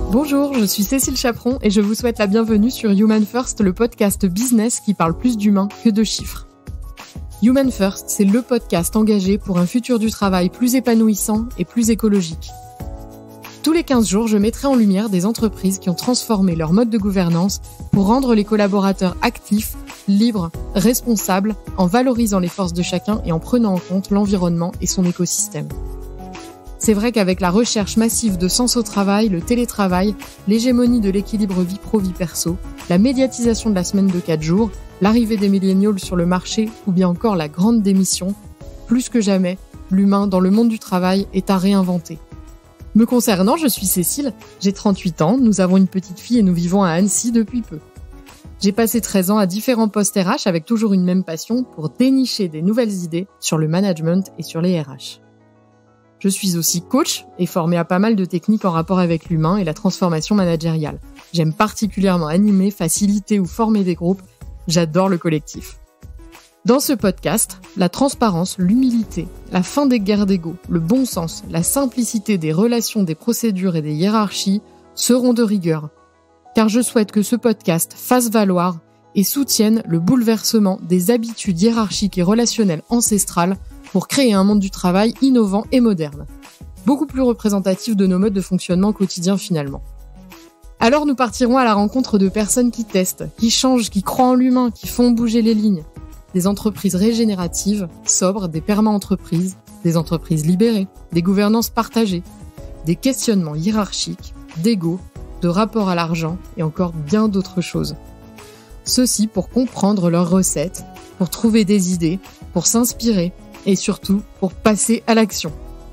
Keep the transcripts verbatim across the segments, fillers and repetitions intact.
Bonjour, je suis Cécile Chaperon et je vous souhaite la bienvenue sur Human First, le podcast business qui parle plus d'humain que de chiffres. Human First, c'est le podcast engagé pour un futur du travail plus épanouissant et plus écologique. Tous les quinze jours, je mettrai en lumière des entreprises qui ont transformé leur mode de gouvernance pour rendre les collaborateurs actifs, libres, responsables, en valorisant les forces de chacun et en prenant en compte l'environnement et son écosystème. C'est vrai qu'avec la recherche massive de sens au travail, le télétravail, l'hégémonie de l'équilibre vie pro-vie perso, la médiatisation de la semaine de quatre jours, l'arrivée des millennials sur le marché ou bien encore la grande démission, plus que jamais, l'humain dans le monde du travail est à réinventer. Me concernant, je suis Cécile, j'ai trente-huit ans, nous avons une petite fille et nous vivons à Annecy depuis peu. J'ai passé treize ans à différents postes R H avec toujours une même passion pour dénicher des nouvelles idées sur le management et sur les R H. Je suis aussi coach et formée à pas mal de techniques en rapport avec l'humain et la transformation managériale. J'aime particulièrement animer, faciliter ou former des groupes. J'adore le collectif. Dans ce podcast, la transparence, l'humilité, la fin des guerres d'ego, le bon sens, la simplicité des relations, des procédures et des hiérarchies seront de rigueur. Car je souhaite que ce podcast fasse valoir et soutienne le bouleversement des habitudes hiérarchiques et relationnelles ancestrales pour créer un monde du travail innovant et moderne, beaucoup plus représentatif de nos modes de fonctionnement quotidiens finalement. Alors nous partirons à la rencontre de personnes qui testent, qui changent, qui croient en l'humain, qui font bouger les lignes. Des entreprises régénératives, sobres, des perma-entreprises, des entreprises libérées, des gouvernances partagées, des questionnements hiérarchiques, d'ego, de rapport à l'argent et encore bien d'autres choses. Ceci pour comprendre leurs recettes, pour trouver des idées, pour s'inspirer et surtout pour passer à l'action.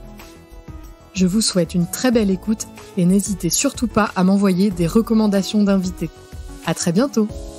Je vous souhaite une très belle écoute et n'hésitez surtout pas à m'envoyer des recommandations d'invités. À très bientôt!